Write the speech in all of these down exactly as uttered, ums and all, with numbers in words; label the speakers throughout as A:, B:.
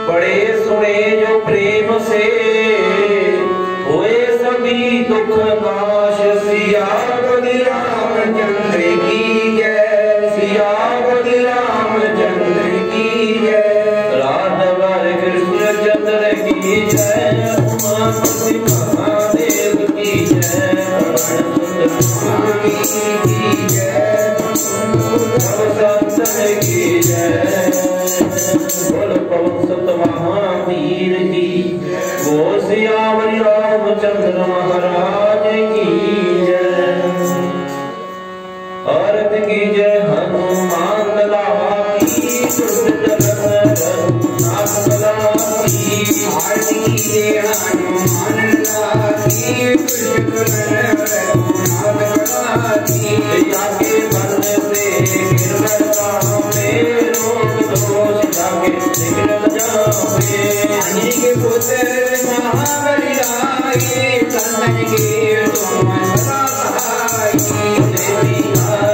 A: बड़े सुने जो प्रेम से होए सभी दुख नाश। सियापति रामचंद्र की जय, सियापति रामचंद्र की जय। राधावर कृष्ण चंद्र की जय, उमापति महादेव की जय। स्वामी की जय, संतन की जय। बोल पवन सुत महावीर की, वो सियावरी रामचंद्र महाराज की जय। आरती की जय हनुमान लाला की, दुष्ट जगत रघुनाथ लाला की। आरती की जय हनुमान लाला की, दुष्ट जगत रघुनाथ लाला की। जाके मन से गिरता में रोग दोष, जाके निकल जावे। अंजनी के पुत्र महाबली आए, कंचन के तुम सदा सहाय। देवी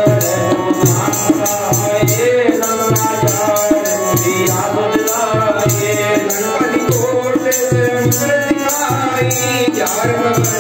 A: गणपति कोट चार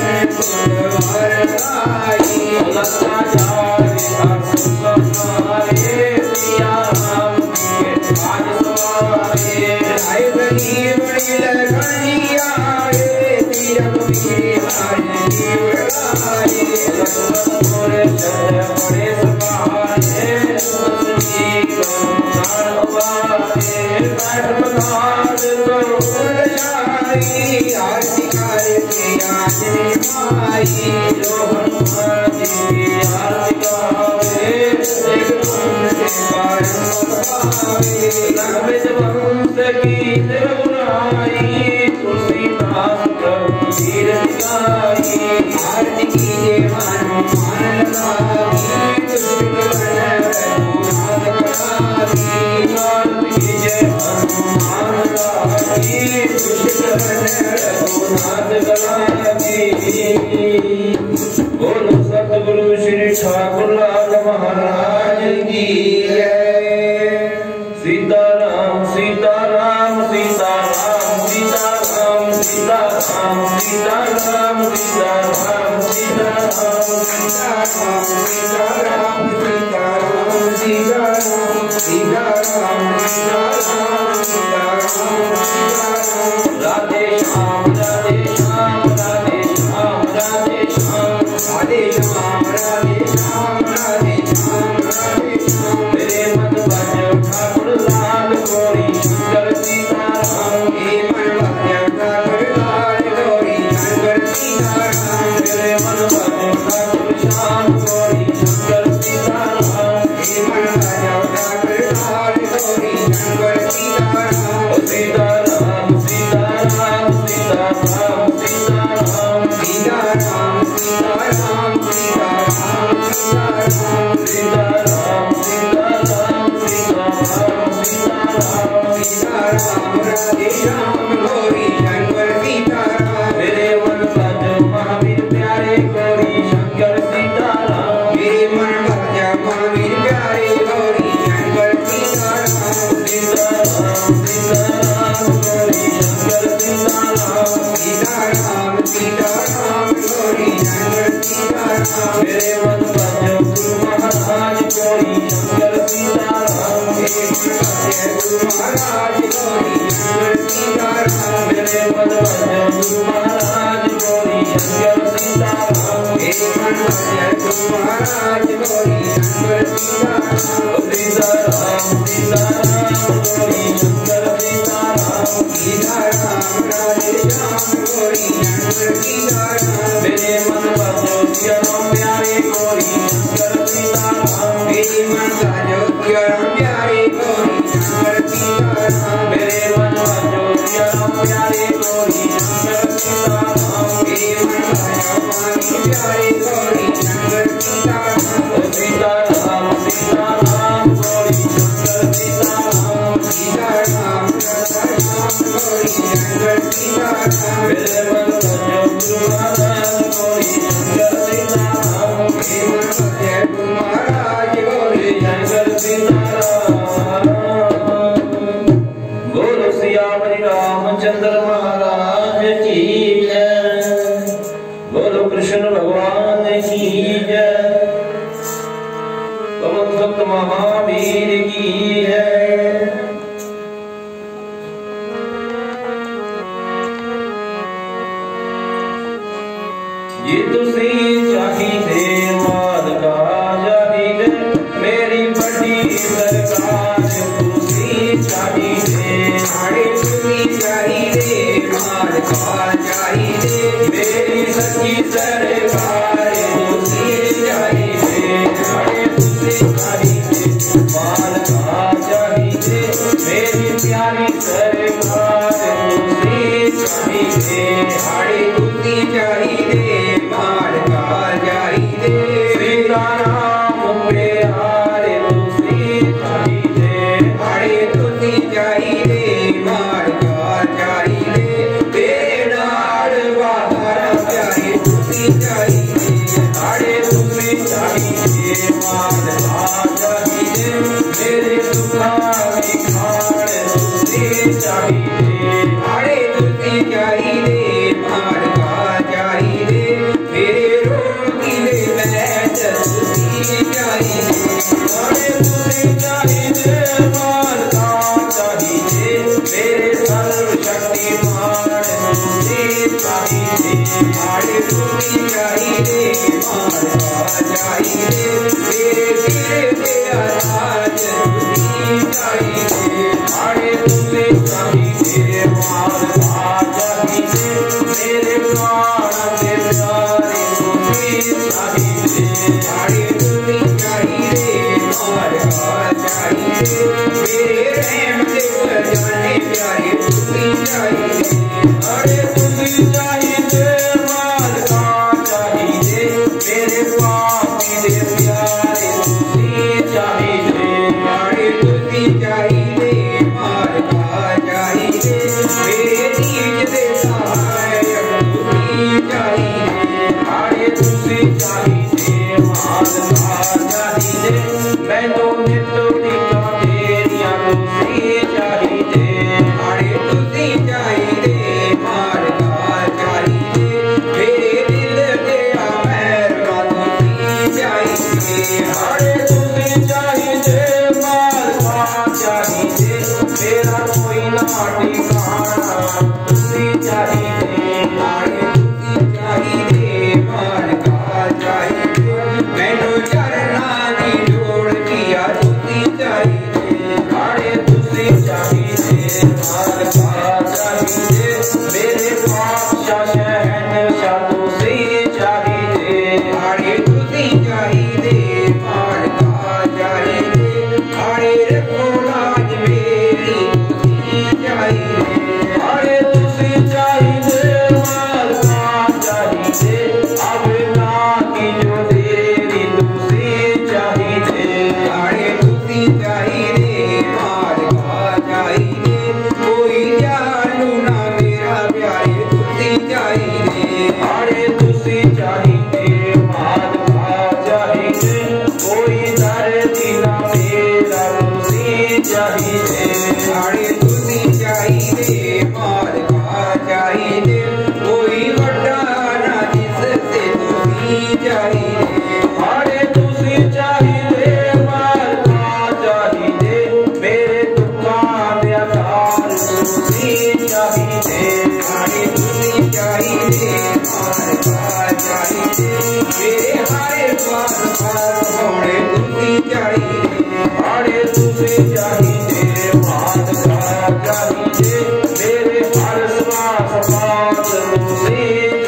A: बोलो सतगुरु श्री ठाकुर लाल महाराज की जय। सीताराम सीताराम सीताराम सीताराम सीताराम सीताराम सीताराम सीताराम सीताराम सीताराम सीताराम सीताराम सीताराम सीताराम। राधे श्याम राधे श्याम राधे श्याम राधे श्याम राधे श्याम राधे श्याम राधे श्याम राधे श्याम। मेरे मन भज ठाकुर लाल गौरी शंकर सीताराम। हे मन भज ठाकुर लाल गौरी शंकर सीताराम। मेरे मन भज ठाकुर श्याम गौरी शंकर सीताराम। हे मन भज ठाकुर लाल गौरी शंकर सीताराम। सीताराम सीताराम सीताराम सीताराम सीताराम सीताराम सीताराम सीताराम सीताराम सीताराम सीताराम सीताराम सीताराम। राधे श्याम गौरी शंकर सीताराम। मेरे मन भज महावीर प्यारे गौरी शंकर सीताराम। मेरे मन भज महावीर प्यारे गौरी शंकर सीताराम। सीताराम सीताराम गौरी शंकर सीताराम। सीताराम सीताराम गौरी शंकर सीताराम। मेरे मन भज गुरु महाराज गौरी शंकर सीताराम। गुरु महाराज गौरी शंकर सीताराम। मेरे मन भज गुरु महाराज गौरी शंकर सीताराम। मेरे मन भज गुरु महाराज गौरी शंकर सीताराम। सीताराम सीताराम गौरी शंकर सीताराम। सीताराम राधे श्याम गौरी शंकर सीताराम। मेरे मन भज श्याम प्यारे गौरी शंकर सीताराम। मेरे मन भज श्याम प्यारे गौरी शंकर सीताराम। मेरे मन भज श्याम प्यारे गौरी शंकर सीताराम। मेरे मन भज प्यारे गौरी शंकर सीताराम। सीताराम सीताराम गौरी शंकर सीताराम। सियावर रामचंद्र महाराज की जय। बोलो कृष्ण भगवान की जय। पवन सुत महावीर की जय। ये तुसी चाहिए माल का चाहिए मेरी बड़ी सरकार तुसी चाहिए साढ़े तुसी चाहिए माल का चाहिए मेरी सच्ची सरकार तुसी चाहिए साढ़े तुसी चाहिए माल का चाहिए मेरी प्यारी सरकार तुसी चाहिए साढ़े तुसी चाहिए सीताराम प्यारे तुसी चाहिए बड़े तुसी चाहिए मार का चाहिए बेड़ार बाहर प्यारे तुसी चाहिए बड़े तुसी चाहिए मार का चाहिए मेरे सुखा खान तुसी चाहिए बड़े तुसी चाहिए मार का चाहिए मेरे मेरे सर्व शक्तिमान तुसी चाहिए आड़े तुसी चाहिए मार का चाहिए मेरे वीर तेरा राज तुसी चाहिए आड़े तुसी चाहिए मार का चाहिए मेरे प्राण से प्यारे तुसी चाहिए आड़े तुसी चाहिए मार का चाहिए मेरे प्रेम से जाने प्यारे तुसी चाहिए अरे तुसी चाहिए माल का चाहिए मेरे पापी दे प्यारे तुसी चाहिए अरे तुसी चाहिए माल का चाहिए मेरे नीच दे सहायक तुसी चाहिए अरे तुसी चाहिए माल का चाहिए मैं तो नित्य का तेरिया तुसी चाहिए अरे तुसी चाहिए मार का चाहिए मेरे दिल के आमेर का तुसी चाहिए अरे तुसी चाहिए मार का चाहिए मेरा कोई ना ठिकाना तुसी चाहिए अरे तुसी चाहिए मार का चाहिए मैंने चरना दी जोड़ किया तुसी चाहिए अरे तुसी चाहिए माल का चाहिए मेरे पातशाह शहंशाह तुसी चाहिए अरे तुसी चाहिए माल का चाहिए अरे रखो लाज मेरी तुसी चाहिए अरे तुसी चाहिए माल का चाहिए अब ना की जो देरी तुसी चाहिए अरे तुसी चाहिए माल का चाहिए कोई जानू ना मेरा प्यारे तुसी चाहिए अरे तुसी चाहिए माल का चाहिए कोई दर्दी ना मेरा तुसी चाहिए अरे तुसी चाहिए माल का चाहिए कोई बड़ा ना जिससे तुसी चाहिए अरे तुसी चाहिए माल का चाहिए मेरे दुकान व्यापार तुसी चाहिए अरे तुसी चाहिए माल का चाहिए मेरे हरे पार पार होने तुसी चाहिए अरे तुसी चाहिए माल का चाहिए मेरे हर श्वास पास तुसी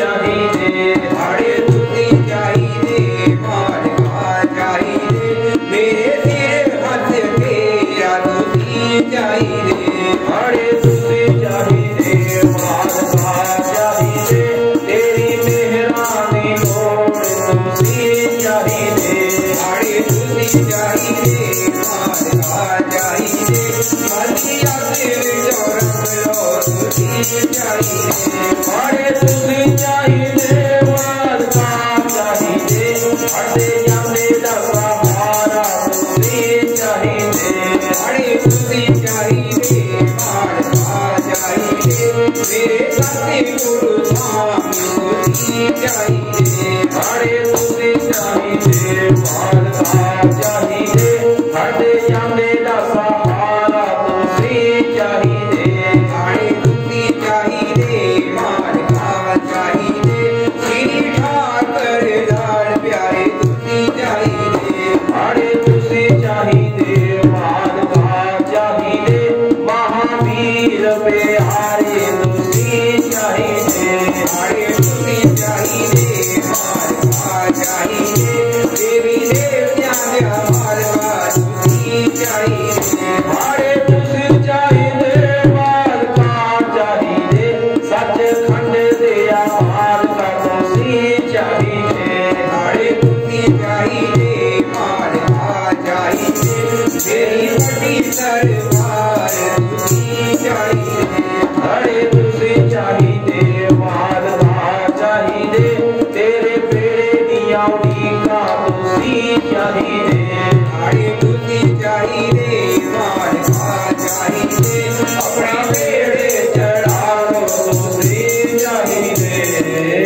A: चाहिए अरे तुसी चाहिए माल का चाहिए मेरे तेरे हाथ तेरा तुसी चाहिए अरे तुसी चाहिए माल का चाहिए तेरी मेहरानी लोड़ तुसी चाहिए अरे तुसी चाहिए माल का चाहिए मलिया तेरे चौरस लो तुसी चाहिए अरे तुसी चाहिए माल का चाहिए अरे जाने दफा हारा तुसी चाहिए अरे तुसी चाहिए माल का
B: चाहिए मेरे सतगुरु स्वामी तुसी चाहिए
A: हाड़े तुसी चाहिए मालका चाहिए हटे जाने दा सहारा तुसी चाहिए
B: हाड़े तुसी चाहिए मालका चाहिए श्री ठाकर लाल प्यारे तुसी चाहिए
A: हाड़े तुसी चाहिए मालका चाहिए महावीर बिहारी तुसी चाहिए
B: हाड़े तुसी चाहिए मालका चाहिए देवी देवत्यां दे मालका तुसी चाहिए
A: हाड़े तुसी चाहिए मालका चाहिए सचखंड दिया मालका तुसी चाहिए
B: हाड़े तुसी चाहिए मालका चाहिए मेरी बड़ी सरकार तुसी चाहिए
A: हाड़े तुसी चाहिए मालका चाहिए तेरे बेड़े दिया उड़ीका तुसी चाहिए
B: हाड़े तुसी चाहिए मालका चाहिए
A: अपना बेड़े चढ़ाओ तुसी चाहिए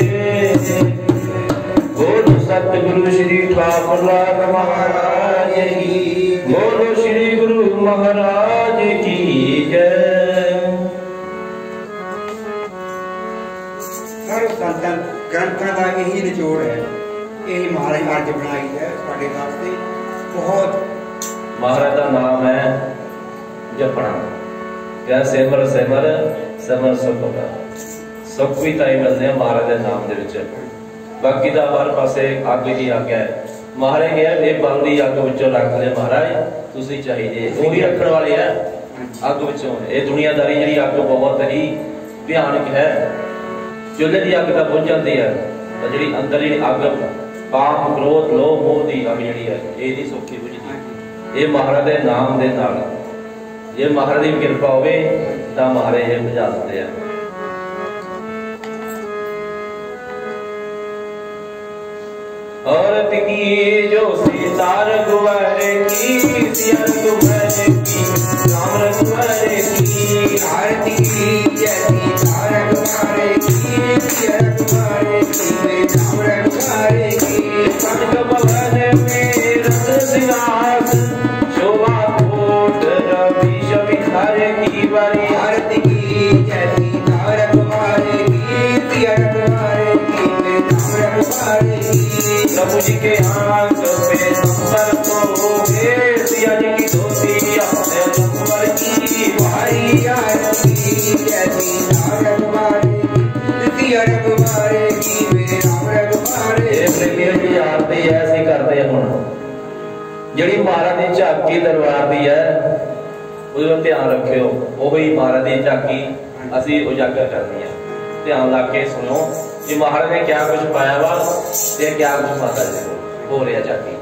A: बोलो सतगुरु श्री काफलाद महाराज की बोलो श्री गुरु महाराज की जय।
B: हर संतन ग्रंथों का यही निचोड़ है यही महाराज आज बनाई है साढ़े वास्ते बहुत
A: महाराज का नाम है जपना क्या सिमर सिमर सिमर सुख का सुख भी ताई मिलते हैं महाराज के नाम दे विच बाकी दा हर पासे अग की आज्ञा है महाराज गया ये बलदी अग विचों रख ले महाराज तुसी चाहिए वही रखने वाले है अग विचों ये दुनियादारी जी अग बहुत ही भयानक है चुल्हे की अग तो बुझ जाती है जी अंदर जी अग काम क्रोध लोभ मोह की अग जी है ये नहीं सौखी बुझती ये महाराज के नाम के नाल जे महाराज की कृपा होवे तां महाराज ये बुझा देते हैं। औरत की जो सितार गुवर की सियर गुवर की राम गुवर की
B: आरती की जय सितार गुवर की सियर गुवर की राम गुवर की
A: कनक भवन में रस सिंहासन शोभा कोट रवि शविखर की बड़ी
B: आरती की जय सितार गुवर की सियर गुवर की राम गुवर की
A: प्रभु जी के आंख पे नंबर को सिया जी की धोती अपने नंबर की
B: भाई आरती जय सितार गुवर की सियर गुवर की मेरे राम गुवर
A: ये प्रेमियों की आरती ऐसी करते हैं हुण जिहड़ी महाराज दी झाकी दरबार दी है उसका ध्यान रखियो वही महाराज दी झाकी असी उजागर करनी है ध्यान ला के सुनो कि महाराज ने क्या कुछ पाया वा ते क्या कुछ माता जी को हो रहा झाकी।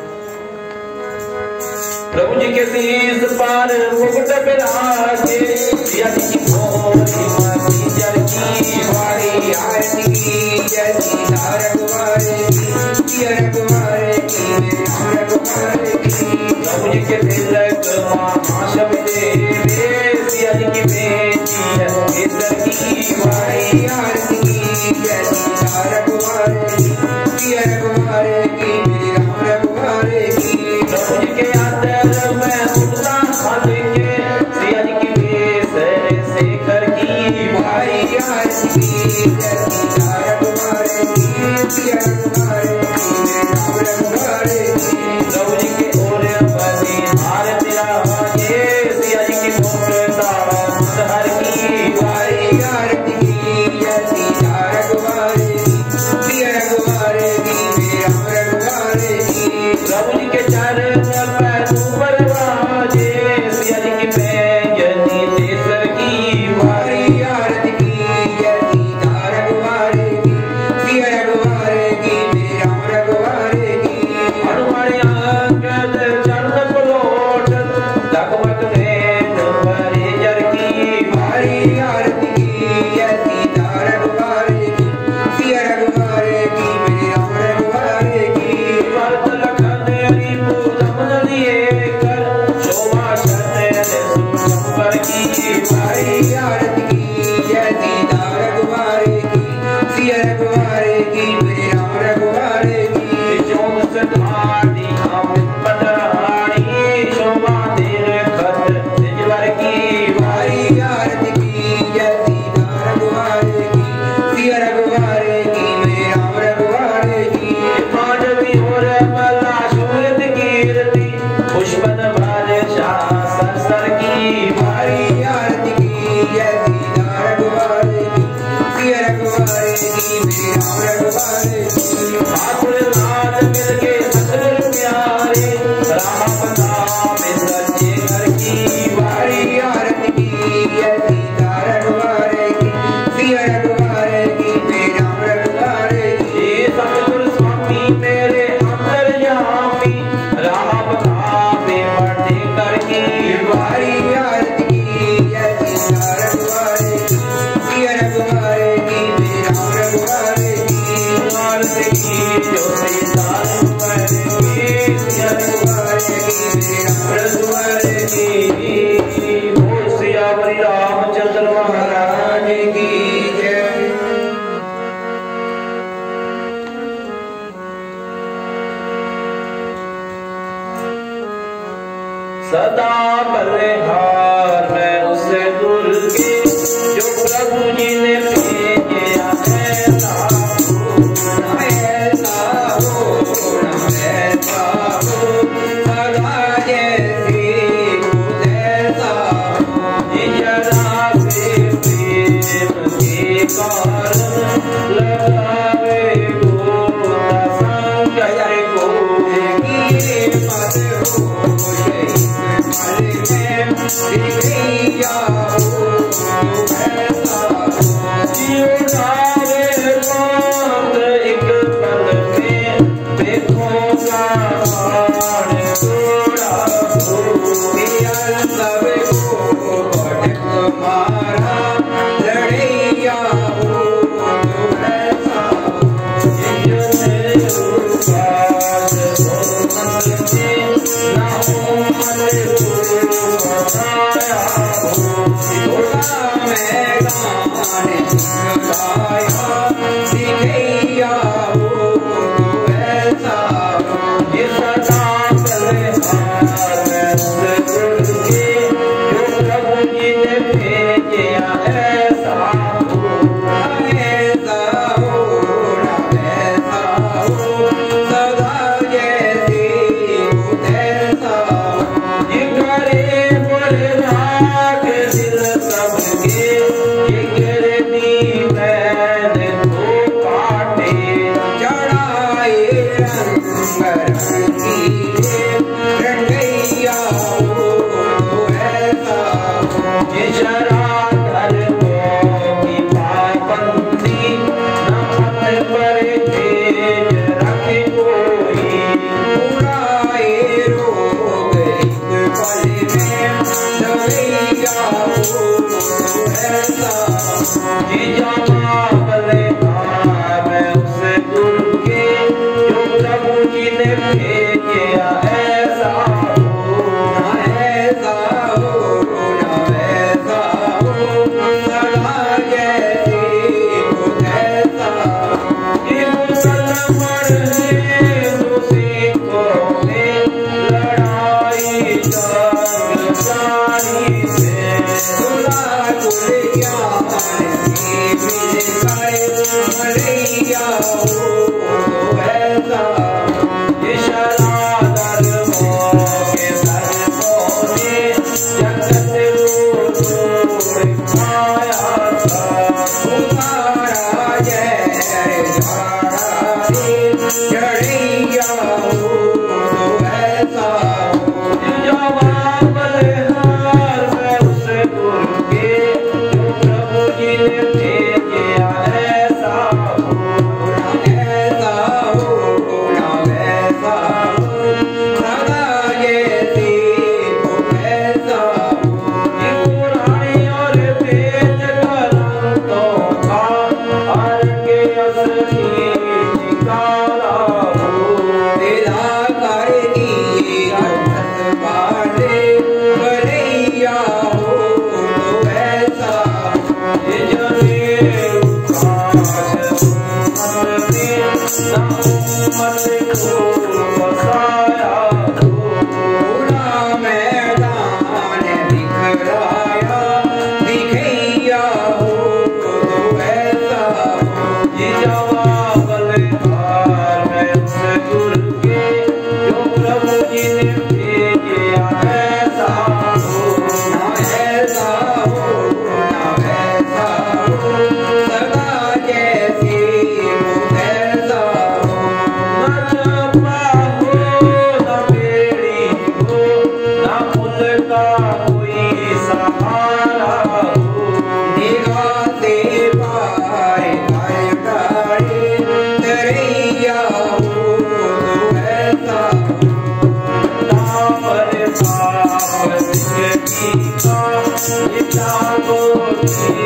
A: प्रभु जी के शीश पर मुकुट विराजे सिया जी की भोरी माती जर की
B: हमारी आरती की जय सितार गुवर की सियर गुवर की राम गुवर की
A: प्रभु जी के तिलक महाशब्दे सिया जी की बेटी है इधर की
B: हमारी आरती की जय सितार गुवर की सियर गुवर की मेरी राम गुवर की
A: प्रभु जी के आदर में उठता हल के सिया जी की बेस शेखर की
B: हमारी आरती की जय सितार गुवर की सियर गुवर की मेरी राम गुवर की
A: प्रभु जी के ओर बनी हार तेरा ये सिया जी की मुक्ता हर की
B: हमारी आरती की जय सितार गुवर की सियर गुवर की मेरी राम गुवर की
A: प्रभु जी के चरण पर ऊपर बाजे सिया जी की पैंजनी तेसर की
B: हमारी आरती की जय सितार गुवर की सियर गुवर की मेरी राम गुवर की
A: हनुमान अंगद चरण पलोट जगमग नेत भरे जर की
B: हमारी आरती की जय सितार गुवर की सियर गुवर की मेरी राम गुवर की
A: भरत लखन रिपु दमन लिए कर शोभा शरण सुपर की
B: हमारी आरती जय सीता रघुवर की सिया रघुवर की मेरे राम रघुवर की
A: आकुल नाथ मिल के ससुर प्यारे राम नाम सच्चे घर की
B: वारी आरत की जय सीता रघुवर की सिया रघुवर की मेरे राम रघुवर की
A: सतगुरु स्वामी मेरे अंतर्यामी राम नाम पढ़ते कर की
B: वारी आरत की जय सीता रघुवर की सिया रघुवर की मेरे राम रघुवर की
A: आरती की जो सीता रघुवर की सिया रघुवर की मेरे राम रघुवर की बोल सियावर रामचंद्र महाराज की
B: जय।
A: सदा बलिहार मैं उसे दूर के जो प्रभु जी ने भेजा ऐसा हो
B: ना ऐसा हो ना ऐसा हो सदा जैसे खुद ऐसा हो
A: जरा से प्रेम के कारण लगावे गोता संगय को
B: ये मत हो शहीद मल में दिखैया हो ऐसा हो
A: जीवनारे बात एक पल में देखो का बाण छोड़ा हो
B: दिया सबको भटक मारा लड़ैया हो ऐसा हो
A: जिन्होंने उपास हो मन में ना हो मन को बताया हो
B: थोड़ा मैं गाने गाया दिखैया हो ऐसा हो
A: ये सदा बलिहार मैं उसे गुण के जो प्रभु जी ने भेजा ऐसा हो
B: ऐसा हो ना ऐसा हो सदा जैसे खुद ऐसा हो
A: ये करे बड़े राग दिल सबके ये गिरनी मैंने तो काटे
B: चढ़ाए रंग रंगीले रंगैया हो ऐसा हो
A: ये शराधर की पाबंदी नमन पर तेज रखे कोई
B: उड़ाए रोग एक पल में लड़ैया हो ऐसा हो
A: ये जामा बलिहार मैं उसे गुरु के जो प्रभु जी ने भेजा ऐसा हो
B: ना ऐसा हो ना ऐसा हो सदा जैसे खुद ऐसा हो
A: ये मुसलमान है जो सिखों में लड़ाई जंग जारी से
B: दुला गुलियान से मिल गए मरैया हो ऐसा हो
A: ये शराधर के धर्मों ने जगत को छोड़ पाया था
B: उतारा जय झाड़ा रे चढ़ैया हो ऐसा हो
A: जवाब बलिहार मैं उसे गुरु के जो प्रभु जी ने भेजा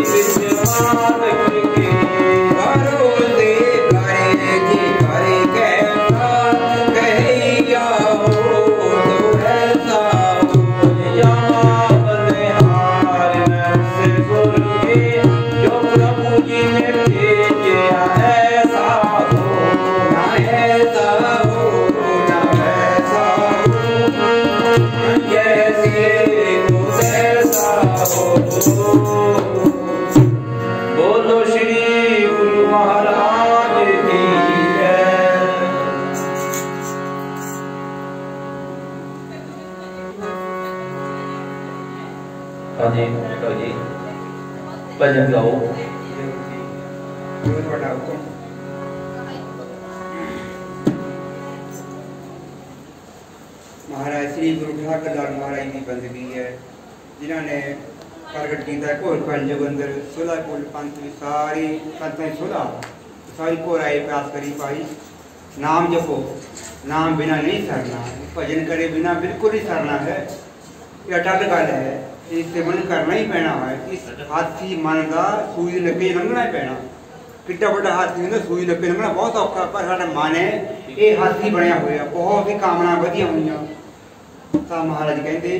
A: भजन गाओ।
B: महाराज श्री गुरु ठाकुर लाल महाराज की बंदगी है जिन्होंने प्रगट किया घोर कल युग अंदर सुलह कुल पंथ सारी पंथों सुलह सारी घोराई प्यास करी पाई। नाम जपो, नाम बिना नहीं सरना, भजन करे बिना बिल्कुल नहीं सरना है। ये अटल गल है, इससे मन करना ही पैना है। इस हाथी मन का सूई लगे लंघना ही पैना। कितना बड़ा हाथी होंगे सूई लगे लंघना बहुत औखा, पर साडा मन है ये हाथी बनया हुआ बहुत ही कामना वधिया हुई। तो महाराज कहते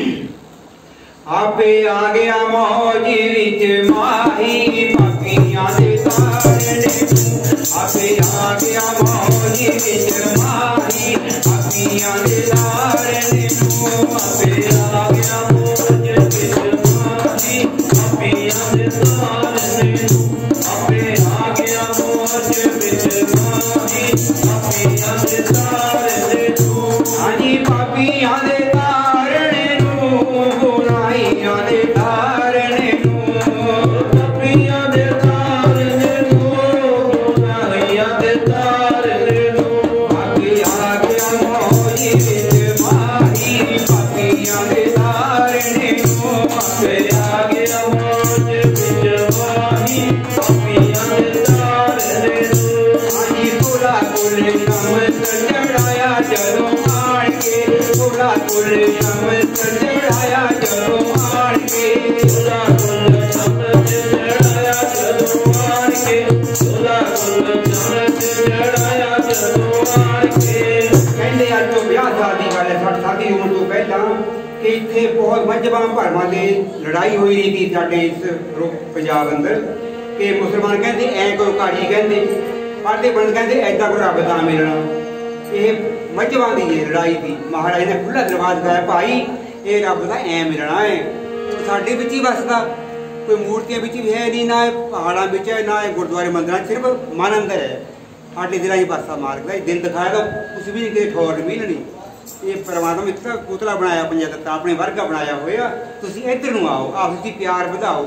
B: आपे आ गया मौजी विच माही पापियां दे तारने। आपे आ गया मौजी विच माही पापियां दे तारने। आपे आ गया मौजी विच माही पापियां दे तारने। आपे आ गया मौजी विच माही पापियां दे तारने। हां जी पापियां दे तारने गुनाहियां दे तारने पापियां दे तारने गुनाहियां दे तारने। आगे आ गया मौजी विच माही पापियां दे तारने। आगे आ गया मौजी विच माही पापियां दे तारने। हाजी पूरा कुल शमस चढ़ाया जदों आण के, पूरा कुल शमस चढ़ाया जदों आण के, पूरा कुल शमस चढ़ाया जदों आण के, पूरा कुल शमस चढ़ाया जदों आण के। कहते अज तो ब्याह शादी गल है, साठ शादी होने तो पहला कि इत्थे बहुत मजहबां भरमां दे लड़ाई हुई रही थी साडे इस पंजाब अंदर कि मुसलमान कहते ऐ कोई काजी कहते पढ़ते बंद कहते ऐदा कोई रब दा मिलना। ये मजहबां दी लड़ाई थी। महाराज ने खुला दरबार गाया भाई ये रब दा ऐ मिलना है। साडे विच ही वसदा, कोई मूर्तियां विच भी है नहीं, ना पहाड़ां विच है, ना गुरुद्वारे मंदिरां, सिर्फ मन अंदर है। साडे दिलां च वसदा मार्ग दा दिन दिखाया तो कुछ भी नहीं ठौर मिलनी। ये परमात्मा ने इतना पुतला बनाया पंजाब अपने वर्गा बनाया होया, तुसीं इधर नूं आओ, आपस च प्यार वधाओ।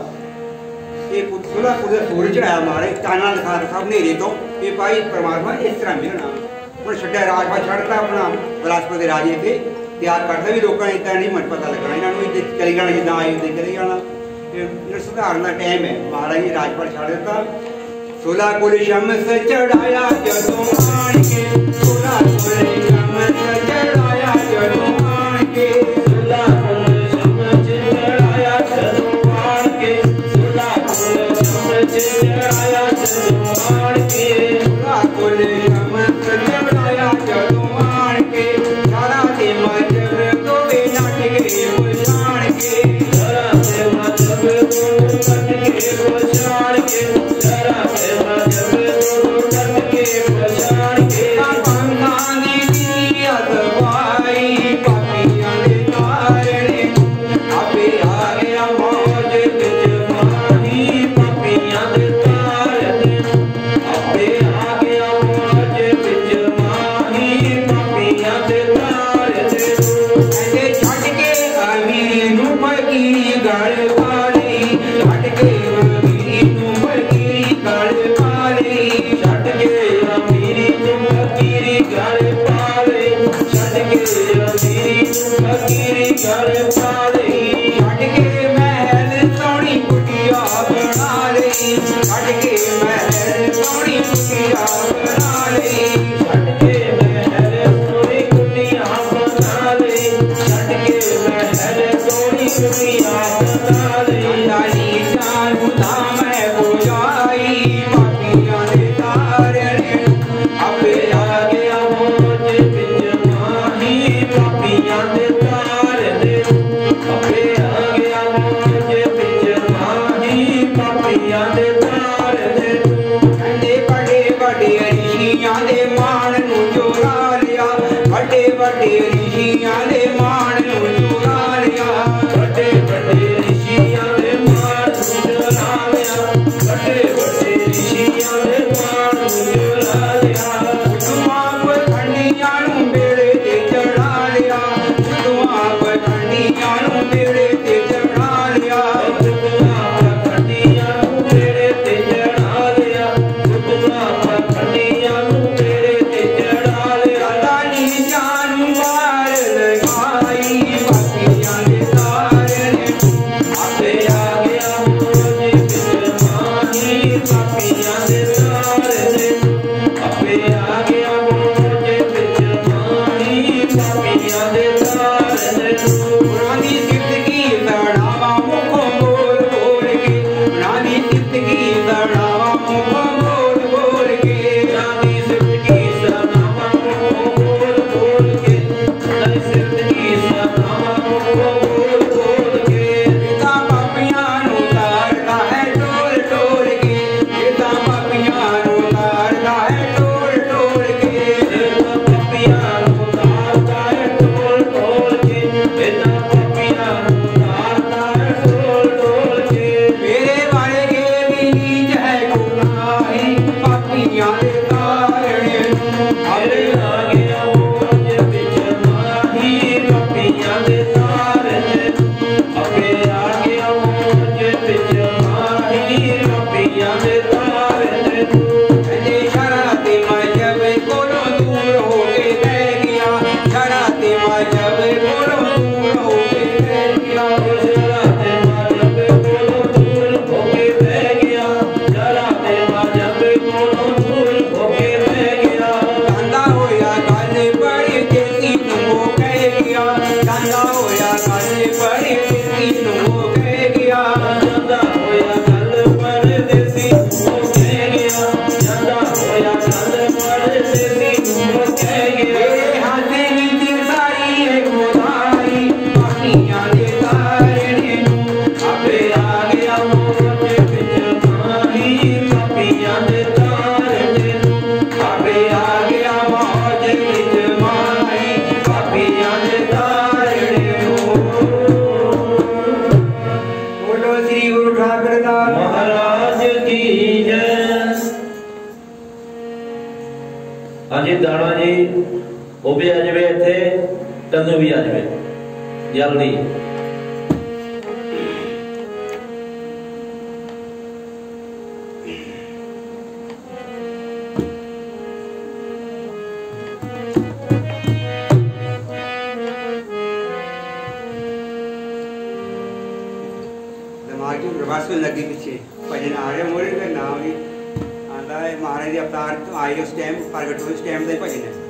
B: ये खुला खुला सूरज चढ़ाया महाराज चानना दिखा रखा हनेरे तो ये भाई परमात्मा इस तरह मिलना। ਹੁਣ ਛੱਡਿਆ ਰਾਜਪਾਲ ਛੱਡਦਾ ਆਪਣਾ ਵਿਲਾਸਪੁਰ ਦੇ ਰਾਜੇ ਤੇ ਤਿਆਰ ਕਰਦਾ ਵੀ ਲੋਕਾਂ ਨੂੰ ਇੱਦਾਂ ਨਹੀਂ ਮਨ ਪਤਾ ਲੱਗਣਾ, ਇਹਨਾਂ ਨੂੰ ਇੱਥੇ ਚਲੇ ਜਾਣਾ ਜਿੱਦਾਂ ਆਏ ਉੱਦਾਂ ਚਲੇ ਜਾਣਾ। ਇਹ ਸੁਧਾਰਨ ਦਾ ਟਾਈਮ ਹੈ। ਮਹਾਰਾਜ ਨੇ ਰਾਜਪਾਲ ਛੱਡ ਦਿੱਤਾ। सोला कुल शमस चढ़ाया जदों आण के, सोला कुल शमस चढ़ाया जदों आण के, सोला कुल शमस चढ़ाया जदों आण के, सोला कुल शमस चढ़ाया जदों आण के, सोला कुल शमस चढ़ाया जदों आण के। सारा ते मजहब तो वे नट गए पछाण के, सारा ते मजहब तो नट गए पछाण के, सारा ते मजहब तो नट गए पछाण के। पंथां दी नीयत वाई पापियां दे तारने, आपे आ गया मौज विच माही पापियां दे तारने, आपे आ गया मौज विच माही पापियां दे तारने। कहंदे छड्ड के अमीरी नूं फकीरी गल वाली, छड्ड के अमीरी नूं फकीरी
A: जी दाड़ा जी वो भी आ जाए इतने तनु भी आ जाए जल्दी
B: लगी पीछे भजन आ रहे मोरे का नाम भी आंदा है महाराज जी अवतार तो आई उस टाइम प्रगट हुए उस टाइम का भजन है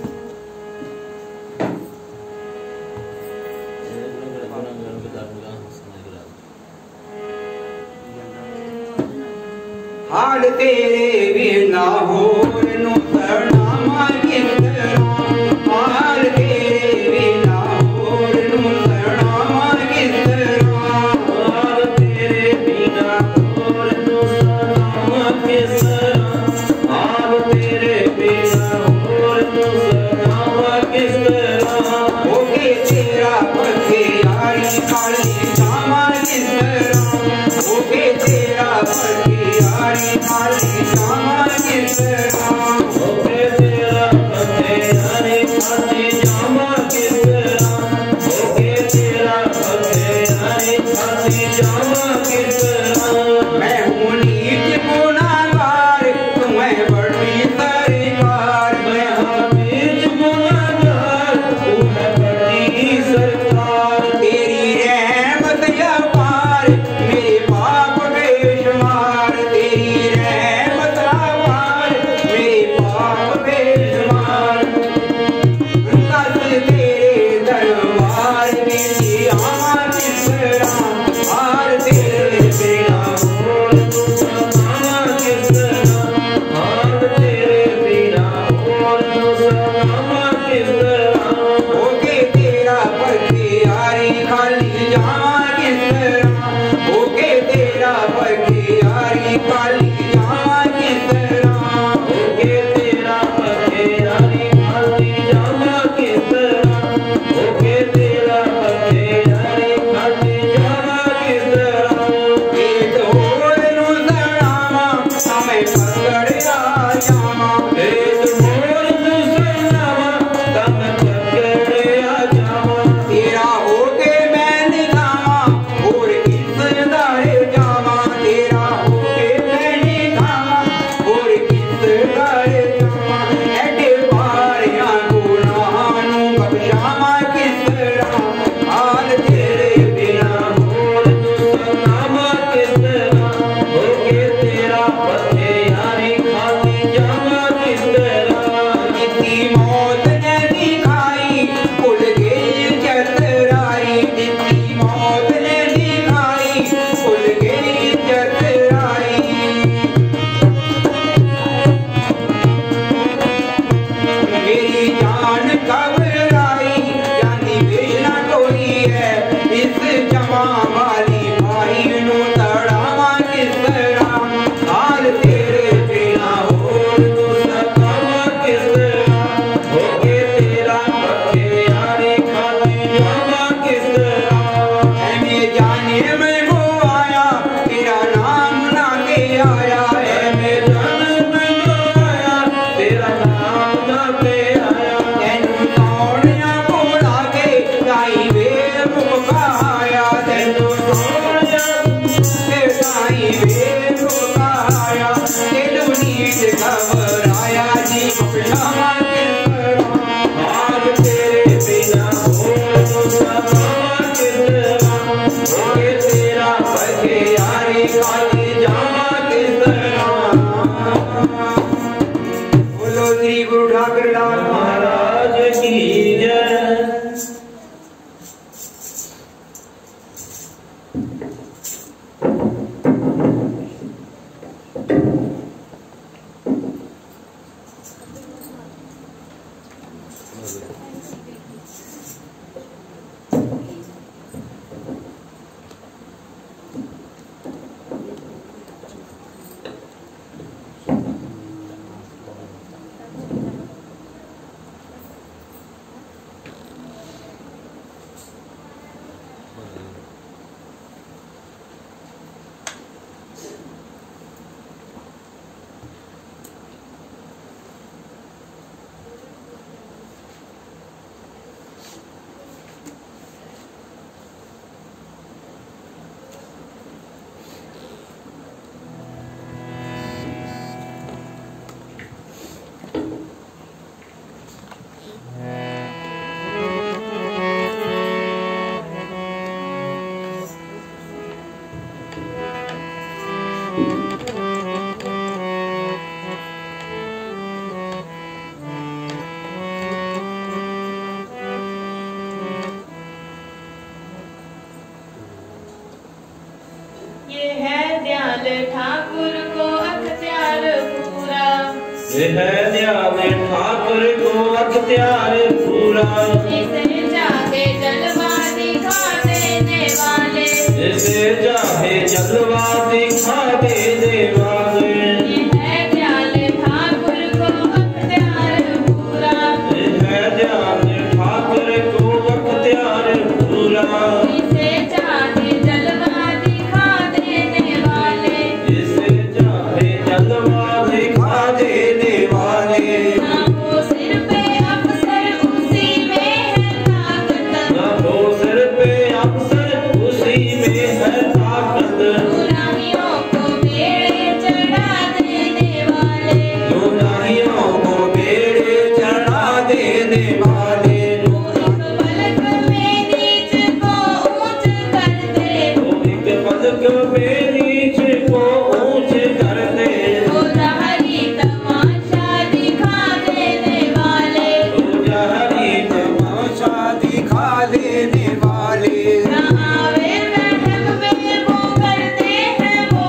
B: हाल तेरे बिना होर नु सरनामा किस तरह हाल तेरे बिना होर नु सरनामा किस तरह हाल तेरे बिना होर नु सरनामा किस तरह हाल तेरे बिना होर नु सरनामा किस तरह होके तेरा पति यारी खाली जामा किस तरह होके तेरा पति यारी खाली जामा किस तरह होके तेरा पति यारी खाली जामा किस तरह होके तेरा पति यारी खाली जामा किस तरह मैं हूँ नीच गुनाहगार तुम्हें बड़ी सरकार मैं हूँ नीच गुनाहगार तुम्हें बड़ी सरकार तेरी रहमत अपार मेरे पाप बेशुमार तेरी रहमत अपार मेरे पाप बेशुमार दस तेरे दरबार में आमा किस तरह हार तेरे बिना होर नु सरनामा किस तरह हार तेरे बिना होर नु सरनामा किस तरह होके तेरा पति यारी खाली जामा किस तरह होके तेरा पति यारी खाली जामा किस तरह होके तेरा पति यारी खाली जामा किस तरह होके तेरा पति यारी खाली जामा किस तरह एक होर नु सरनामा हमें पकड़या जामा एक होर नु सरनामा हमें पकड़या जामा तेरा होके मैं निकामा और किस दारे जामा तेरा होके मैं निकामा और किस दारे जामा एडे बारियां गुनाहां नू बख्शामा किस तरह हाल तेरे बिना होर नु सरनामा किस तरह होके तेरा पति यारी खाली जामा किस तरह जितनी मौत ने दिखाई भुल गई चतराई जितनी मौत ने दिखाई भुल गई चतराई मेरी जान घबराई जानी बेशना कोई है इस जमा वाली भाई नु तड़ावा किस तरह हाल तेरे बिना होर नु सरनामा किस तरह होके तेरा पति यारी खाली जामा किस तरह ऐ जाने मैं वो आया तेरा नाम ना के आया है मैं जाने मैं वो आया तेरा नाम ना के आया तेनू सोनिया बोला के गाई वेर मुकाया तेनू सोनिया के गाई वेर मुकाया तेनू नीच घबराया जी बख्शामा किस तरह हाल तेरे बिना होर नु सरनामा किस तरह होके तेरा पति यारी खाली जामा किस तरह बोलो श्री गुरु ठाकुर लाल महाराज की जय
C: ये है दयाल ठाकुर को अख्तियार पूरा,
A: ये है दयाल ठाकुर को अख्तियार पूरा,
C: जिसे चाहे जलवा दिखा देने वाले,
A: जिसे चाहे जलवा दिखा देने वाले।
C: ये है दयाल ठाकुर को अख्तियार पूरा,
A: ये है दयाल ठाकुर को अख्तियार पूरा,
C: जिसे चाहे जलवा दिखा देने वाले,
A: जिसे चाहे जलवा दिखा देने वाले।
C: ना वो सिर पे अफसर उसी में है ताकत,
A: ना वो सिर पे अफसर उसी में है ताकत,
C: गुलामियों को बेड़े चढ़ा देने वाले,
A: गुलामियों को बेड़े चढ़ा देने वाले।
C: वो एक पलक में नीच को ऊंच कर दे,
A: वो एक पलक में नीच को ऊंच कर दे,
C: वो जहरी तमाशा दिखा देने वाले,
A: वो जहरी तमाशा दिखा देने वाले।
C: ना आवे रहम में वो करते हैं वो,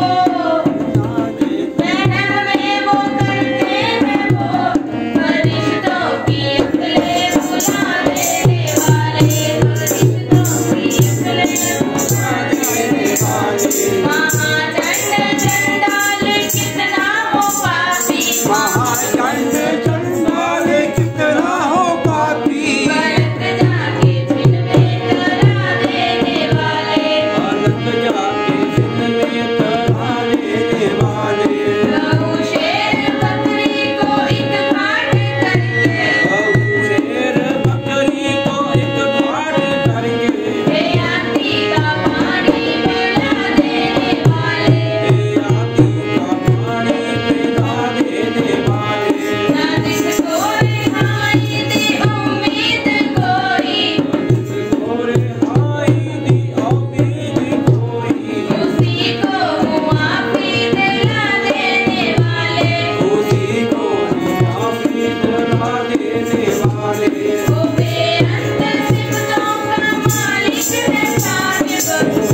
C: रहम में वो करते हैं वो, फरिश्तों की अक्लें बुला देने वाले, फरिश्तों की अक्लें बुला देने वाले। महाचंड चंडाल कितना हो पापी,
B: महाचंड चंडाल कितना हो पापी,
C: फलक जाके जिन में करा देने वाले,
A: फलक जाके जिन में करा देने वाले।
C: गऊ शेर बकरी को एक घाट करके,
A: गऊ शेर बकरी को एक घाट करके,
C: हे आती का पानी पिला देने वाले,
A: हे आती का पानी पिला देने वाले।
C: ना जिसको रिहाई दी उम्मीद कोई,
A: जिसको रिहाई दी उम्मीद कोई,
C: उसी को मुआफी दिला देने वाले,
A: उसी को माफी दिला देने वाले।
C: वो बेअंत सिमतों का मालिक है साहिब,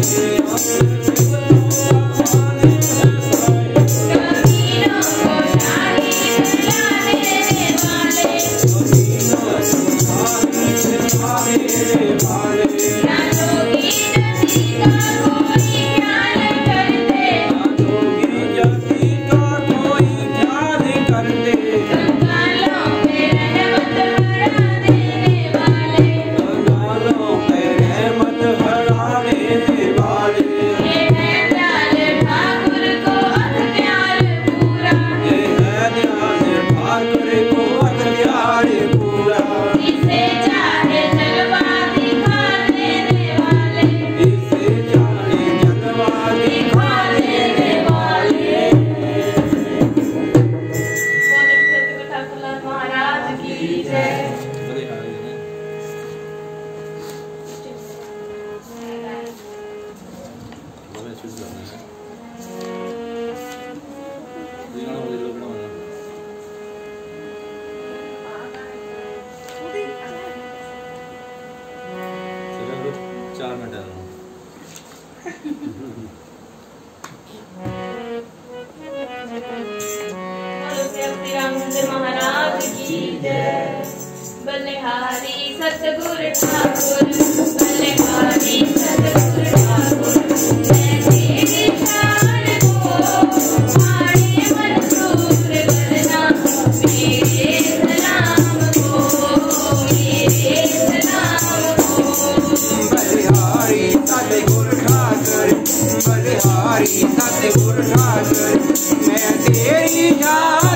C: कमीनों को शाही दिला देने वाले, ना जोगी जति का कोई ख्याल करते, कंगालों पे रहमत भरा देने वाले, ये है दयाल ठाकुर को अख्तियार पूरा, जिसे चाहे जलवा दिखा देने वाले, दिखा देने वाले। बोले सतगुरु ठाकुर महाराज की जय।
A: चार मिनट
C: महाराज की जय। बलिहारी सतगुरु ठाकुर, बलिहारी सतगुरु ठाकुर, मैं तेरी शान को मारे मंजूर करना, मेरे सलाम को, मेरे सलाम को।
B: बलिहारी सतगुरु ठाकुर, बलिहारी सतगुरु ठाकुर, मैं तेरी जान